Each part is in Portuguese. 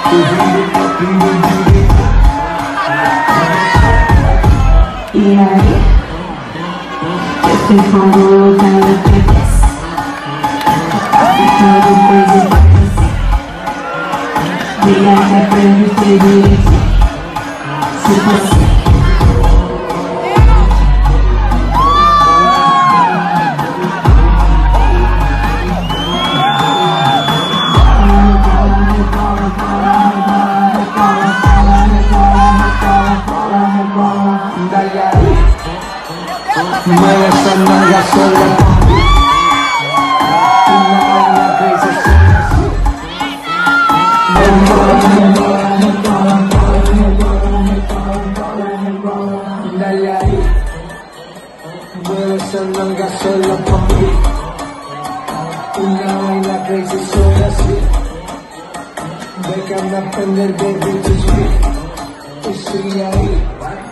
E aí, eu fui com o lugar da cabeça, ficando coisa pra você. Virar que aprende ter direito, se você. Mueve esa nalga sola pa' mí. Una vaina que se suena así. Dale ahí. Mueve esa nalga sola pa' mí. Una vaina que se suena así. Déjame aprender de bitches y sigue ahí.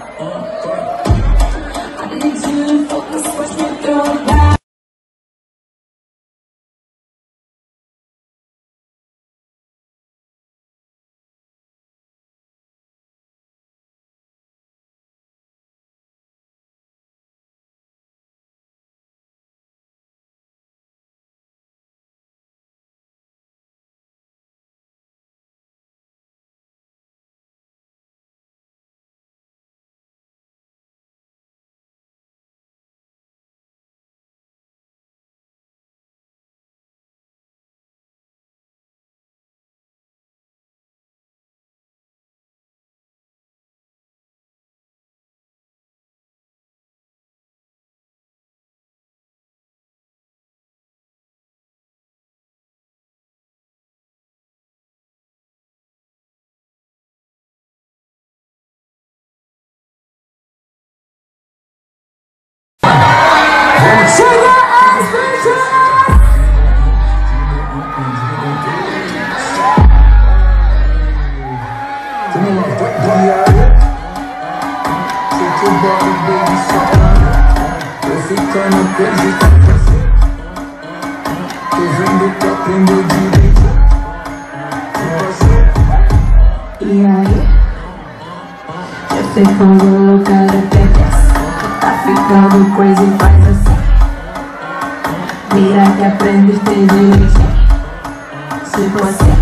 E aí, eu sei quando o cara apetece, tá ficando coisa e faz assim. Mira que aprende a ter direito, se você.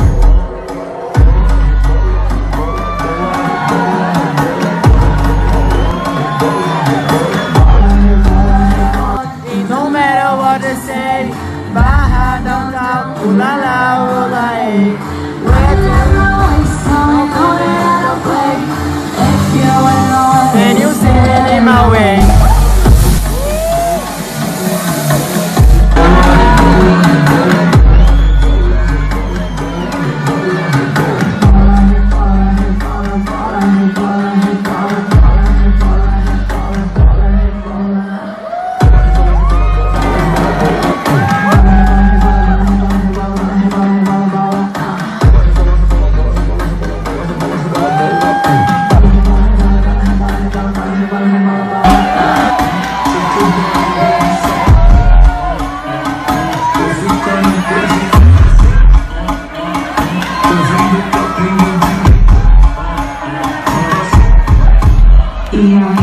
No matter what they say, barra, down, down, ula la, ula ei. And you see it in my way. E